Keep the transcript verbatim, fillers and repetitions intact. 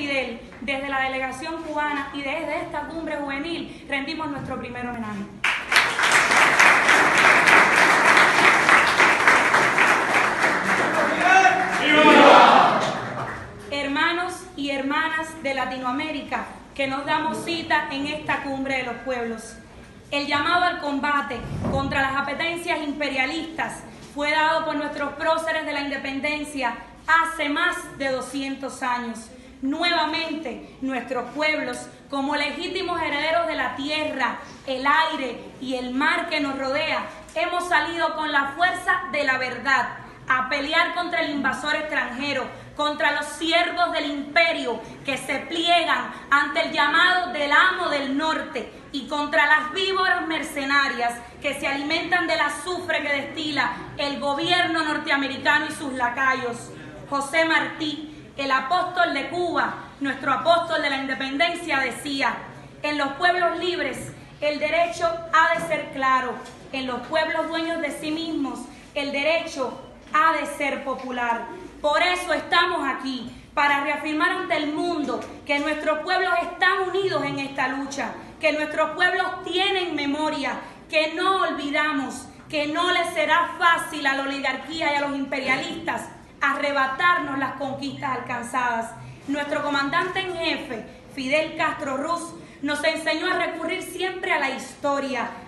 Fidel, desde la delegación cubana y desde esta cumbre juvenil, rendimos nuestro primer homenaje. ¡Viva! Hermanos y hermanas de Latinoamérica, que nos damos cita en esta cumbre de los pueblos. El llamado al combate contra las apetencias imperialistas fue dado por nuestros próceres de la independencia hace más de doscientos años. Nuevamente, nuestros pueblos, como legítimos herederos de la tierra, el aire y el mar que nos rodea, hemos salido con la fuerza de la verdad a pelear contra el invasor extranjero, contra los siervos del imperio que se pliegan ante el llamado del amo del norte y contra las víboras mercenarias que se alimentan del azufre que destila el gobierno norteamericano y sus lacayos. José Martí, el apóstol de Cuba, nuestro apóstol de la independencia, decía: en los pueblos libres el derecho ha de ser claro, en los pueblos dueños de sí mismos el derecho ha de ser popular. Por eso estamos aquí, para reafirmar ante el mundo que nuestros pueblos están unidos en esta lucha, que nuestros pueblos tienen memoria, que no olvidamos, que no les será fácil a la oligarquía y a los imperialistas arrebatarnos las conquistas alcanzadas. Nuestro comandante en jefe, Fidel Castro Ruz, nos enseñó a recurrir siempre a la historia,